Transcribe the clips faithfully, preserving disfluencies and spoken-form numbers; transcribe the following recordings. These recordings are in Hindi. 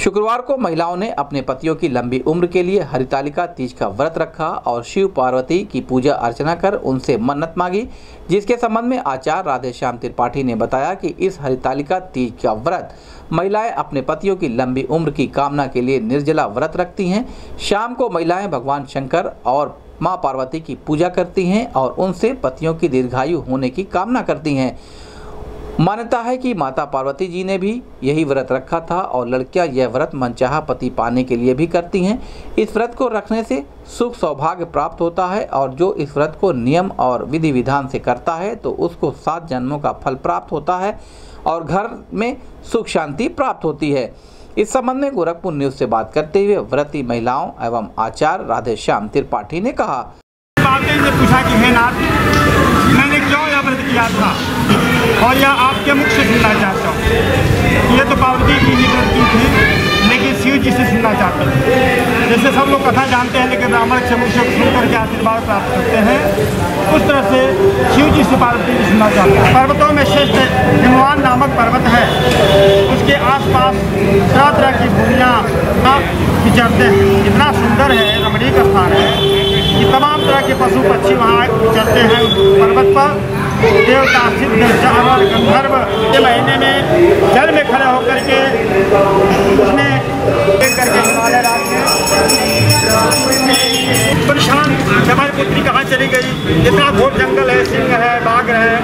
शुक्रवार को महिलाओं ने अपने पतियों की लंबी उम्र के लिए हरितालिका तीज का व्रत रखा और शिव पार्वती की पूजा अर्चना कर उनसे मन्नत मांगी, जिसके संबंध में आचार्य राधेश्याम त्रिपाठी ने बताया कि इस हरितालिका तीज का व्रत महिलाएं अपने पतियों की लंबी उम्र की कामना के लिए निर्जला व्रत रखती हैं। शाम को महिलाएं भगवान शंकर और मां पार्वती की पूजा करती हैं और उनसे पतियों की दीर्घायु होने की कामना करती हैं। मान्यता है कि माता पार्वती जी ने भी यही व्रत रखा था और लड़कियां यह व्रत मनचाहा पति पाने के लिए भी करती हैं। इस व्रत को रखने से सुख सौभाग्य प्राप्त होता है और जो इस व्रत को नियम और विधि विधान से करता है तो उसको सात जन्मों का फल प्राप्त होता है और घर में सुख शांति प्राप्त होती है। इस संबंध में गोरखपुर न्यूज से बात करते हुए व्रती महिलाओं एवं आचार्य राधेश्याम त्रिपाठी ने कहा, ने पूछा कि हे नाथ, मैंने क्यों यह व्रत किया था और यह आपके मुख से सुनना चाहता हूँ। ये तो पार्वती जी की व्रत की थी, लेकिन शिव जी से सुनना चाहते हैं। जैसे सब लोग कथा जानते हैं लेकिन ब्राह्मण के मुख से सुन करके आशीर्वाद प्राप्त करते हैं, उस तरह से शिव जी से पार्वती जी सुनना चाहते हैं। पर्वतों में श्रेष्ठ हिमवान नामक पर्वत है, उसके आसपास तरह तरह की भूमियाँ विचरते हैं। इतना सुंदर है, रमणीक स्थान है कि तमाम तरह के पशु पक्षी वहाँ विचरते हैं पर्वत पर। देवता सिद्ध जानवर गंधर्व के महीने में जल में खड़े होकर के उसने करके हिमालय राज में परेशान हमारी पुत्री कहाँ चली गई। इतना घोर जंगल है, सिंह है, बाघ है,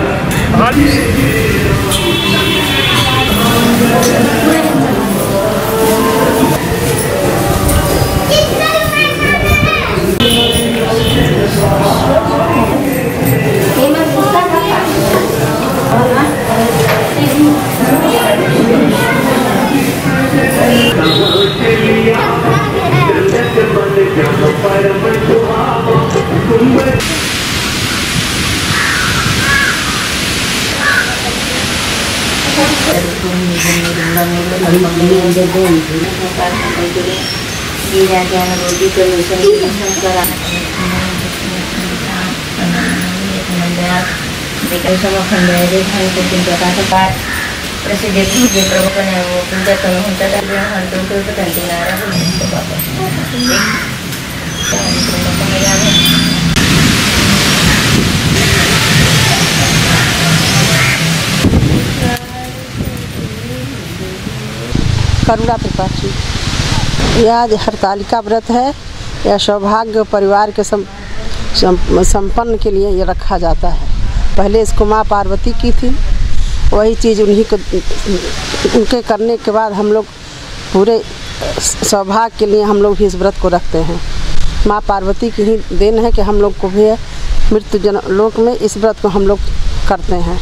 करुणा त्रिपाठी। यह हरतालिका व्रत है। यह सौभाग्य परिवार के सम, सम, संपन्न के लिए ये रखा जाता है। पहले इसको माँ पार्वती की थी, वही चीज़ उन्हीं को उनके करने के बाद हम लोग पूरे सौभाग्य के लिए हम लोग भी इस व्रत को रखते हैं। माँ पार्वती की ही देन है कि हम लोग को भी मृत्यु जन लोक में इस व्रत को हम लोग करते हैं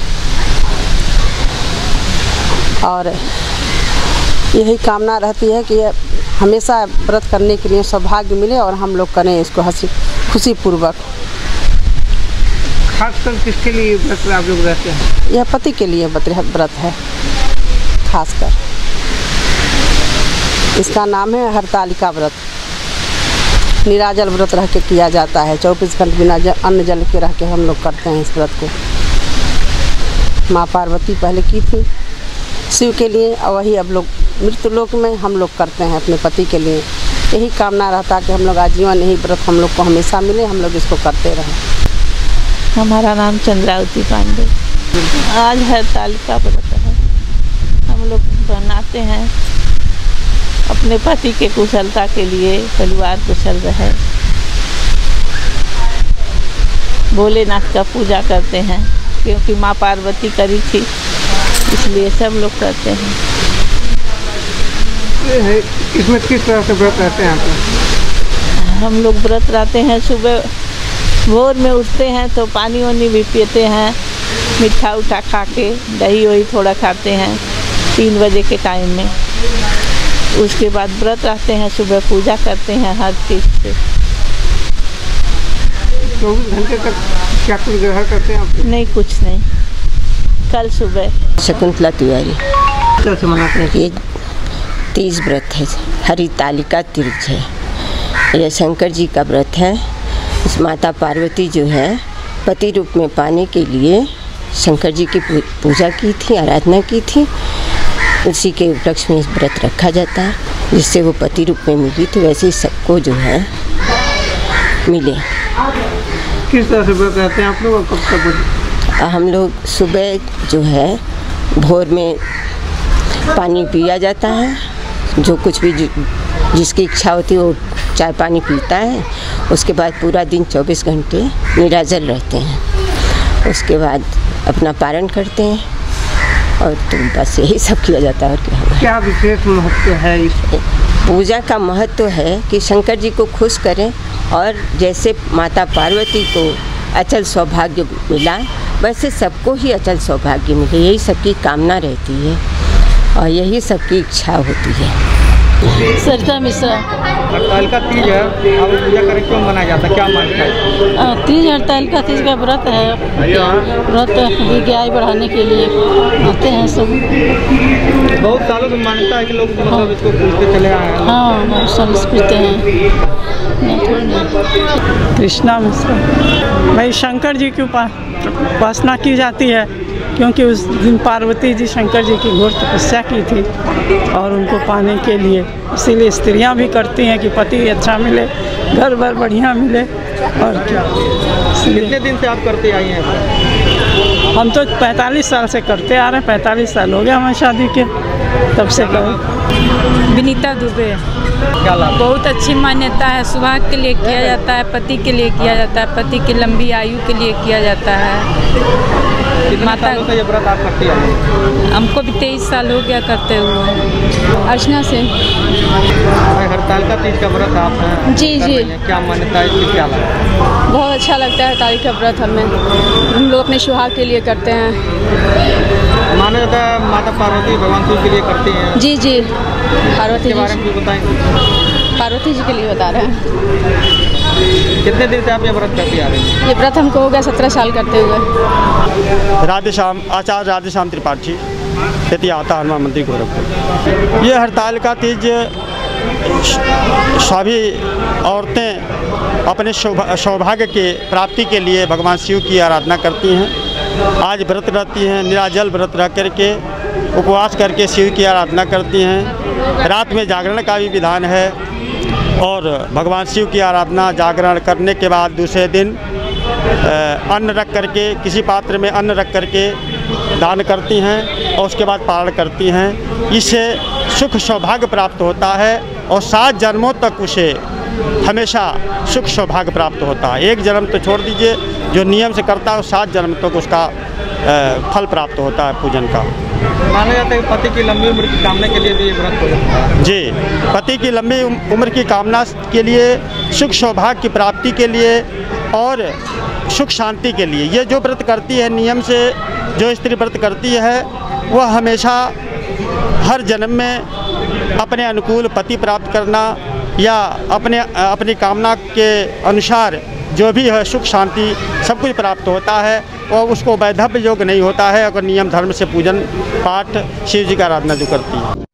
और यही कामना रहती है कि हमेशा व्रत करने के लिए सौभाग्य मिले और हम लोग करें इसको हंसी खुशी पूर्वक। खासकर किसके लिए व्रत आप लोग रहते हैं? यह पति के लिए व्रत है खासकर। इसका नाम है हरतालिका व्रत। निराजल व्रत रह के किया जाता है। चौबीस घंटे बिना अन्न जल के रह के हम लोग करते हैं इस व्रत को। माँ पार्वती पहले की थी शिव के लिए और वही अब लोग मृत्यु लोक में हम लोग करते हैं अपने पति के लिए। यही कामना रहता कि हम लोग आजीवन यही व्रत हम लोग को हमेशा मिले, हम लोग इसको करते रहें। हमारा नाम चंद्रावती पांडे। आज हरतालिका व्रत है। हम लोग बनाते हैं अपने पति के कुशलता के लिए, परिवार कुशल रहे। भोलेनाथ का पूजा करते हैं क्योंकि माँ पार्वती करी थी, इसलिए सब लोग करते हैं। इसमें किस तरह से व्रत रहते हैं आप? हम लोग व्रत रहते हैं, सुबह भोर में उठते हैं तो पानी वानी भी पीते हैं, मीठा उठा खा के दही वही थोड़ा खाते हैं तीन बजे के टाइम में। उसके बाद व्रत रहते हैं, सुबह पूजा करते हैं हर चीज़ से। चौबीस घंटे तक क्या कुछ ग्रहण करते हैं आप? नहीं, कुछ नहीं। कल सुबह। शकुंतला तिवारी। कैसे मनाते हैं? ये तीज व्रत है, हरितालिका तीज है। यह शंकर जी का व्रत है। इस माता पार्वती जो है पति रूप में पाने के लिए शंकर जी की पूजा की थी, आराधना की थी उसी के उपलक्ष्य में व्रत रखा जाता है, जिससे वो पति रूप में मिली तो वैसे ही सबको जो है मिले। किस तरह से व्रत रहते हैं आप लोग? कब तक? हम लोग सुबह जो है भोर में पानी पिया जाता है, जो कुछ भी जिसकी इच्छा होती है वो चाय पानी पीता है। उसके बाद पूरा दिन चौबीस घंटे निराजल रहते हैं। उसके बाद अपना पारण करते हैं और तो बस यही सब किया जाता है। और क्या क्या विशेष महत्व है इस पूजा का? महत्व है कि शंकर जी को खुश करें और जैसे माता पार्वती को अचल सौभाग्य मिला वैसे सबको ही अचल सौभाग्य मिले, यही सबकी कामना रहती है और यही सबकी इच्छा होती है। सरिता मिश्रा। हरतालिका तीज है, अब पूजा करें क्यों मनाया जाता है, क्या मानता है? तीज हरतालिका तीज का व्रत है, व्रत विज्ञान बढ़ाने के लिए आते हैं सब। बहुत सालों से मान्यता है कि लोग मतलब इसको पूजते चले आए हैं। हाँ, बहुत साल से पूजते हैं। कृष्णा मिश्रा। भाई शंकर जी की उपासना की जाती है क्योंकि उस दिन पार्वती जी शंकर जी की घोर तपस्या की थी और उनको पाने के लिए इसीलिए स्त्रियां भी करती हैं कि पति अच्छा मिले, घर भर बढ़िया मिले। और क्या कितने दिन से आप करते आई हैं? हम तो पैंतालीस साल से करते आ रहे हैं, पैंतालीस साल हो गया हमारी शादी के, तब से करो। विनीता दुबे। क्या लाभ? बहुत अच्छी मान्यता है, सुहाग के लिए किया जाता है, पति के लिए किया जाता है, पति की लंबी आयु के लिए किया जाता है। माता से ये व्रत आप करती हैं? हमको भी तेईस साल हो गया करते हुए। अर्चना से। हरतालिका तीज का व्रत आप हैं? जी जी। क्या मान्यता है इसकी, क्या लाभ? बहुत अच्छा लगता है हरतालिका व्रत हमें, हम लोग अपने सुहाग के लिए करते हैं। माना जाता है माता पार्वती भगवान शिव के लिए करती हैं। जी जी, पार्वती के बारे में भी बताएंगे? पार्वती जी के लिए बता रहे हैं। कितने दिन से आप ये व्रत करती आ रहे हैं? ये व्रत हमको हो गया सत्रह साल करते हुए। राधेश्याम आचार्य राधेश्याम त्रिपाठी, खेती आता हनुमान मंदिर गोरखपुर। ये हरतालिका तीज सभी औरतें अपने सौभाग्य के प्राप्ति के लिए भगवान शिव की आराधना करती हैं। आज व्रत रहती हैं, निराजल व्रत रह करके उपवास करके शिव की आराधना करती हैं। रात में जागरण का भी विधान है और भगवान शिव की आराधना जागरण करने के बाद दूसरे दिन अन्न रख करके किसी पात्र में अन्न रख करके दान करती हैं और उसके बाद पारण करती हैं। इससे सुख सौभाग्य प्राप्त होता है और सात जन्मों तक उसे हमेशा सुख सौभाग्य प्राप्त होता है। एक जन्म तो छोड़ दीजिए, जो नियम से करता है सात जन्म तक उसका फल प्राप्त होता है पूजन का। माना जाता है कि पति की लंबी उम्र की कामना के लिए भी ये व्रत हो जाता है। जी, पति की लंबी उम्र की कामना के लिए, सुख सौभाग्य की प्राप्ति के लिए और सुख शांति के लिए ये जो व्रत करती है, नियम से जो स्त्री व्रत करती है वह हमेशा हर जन्म में अपने अनुकूल पति प्राप्त करना या अपने अपनी कामना के अनुसार जो भी है सुख शांति सब कुछ प्राप्त होता है और उसको वैधव्य योग नहीं होता है अगर नियम धर्म से पूजन पाठ शिव जी का आराधना जो करती है।